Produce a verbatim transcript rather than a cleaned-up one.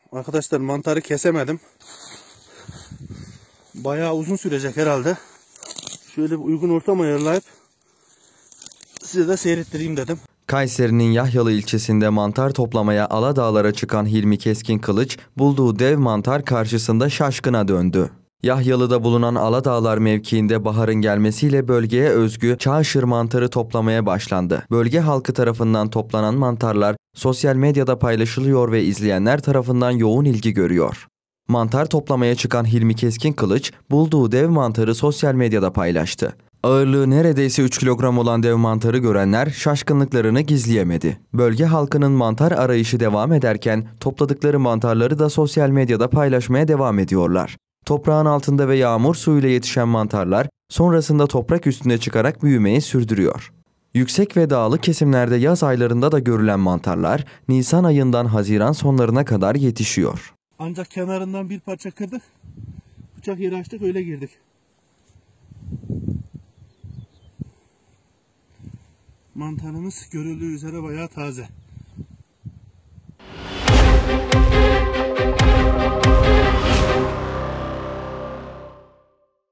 Arkadaşlar mantarı kesemedim. Bayağı uzun sürecek herhalde. Şöyle bir uygun ortam ayarlayıp size de seyrettireyim dedim. Kayseri'nin Yahyalı ilçesinde mantar toplamaya Aladağlara çıkan Hilmi Keskin Kılıç, bulduğu dev mantar karşısında şaşkına döndü. Yahyalı'da bulunan Aladağlar mevkiinde baharın gelmesiyle bölgeye özgü çağışır mantarı toplamaya başlandı. Bölge halkı tarafından toplanan mantarlar sosyal medyada paylaşılıyor ve izleyenler tarafından yoğun ilgi görüyor. Mantar toplamaya çıkan Hilmi Keskin Kılıç, bulduğu dev mantarı sosyal medyada paylaştı. Ağırlığı neredeyse üç kilogram olan dev mantarı görenler şaşkınlıklarını gizleyemedi. Bölge halkının mantar arayışı devam ederken topladıkları mantarları da sosyal medyada paylaşmaya devam ediyorlar. Toprağın altında ve yağmur suyuyla yetişen mantarlar sonrasında toprak üstüne çıkarak büyümeyi sürdürüyor. Yüksek ve dağlık kesimlerde yaz aylarında da görülen mantarlar Nisan ayından Haziran sonlarına kadar yetişiyor. Ancak kenarından bir parça kırdık. Bıçak yeri açtık, öyle girdik. Mantarımız görüldüğü üzere bayağı taze.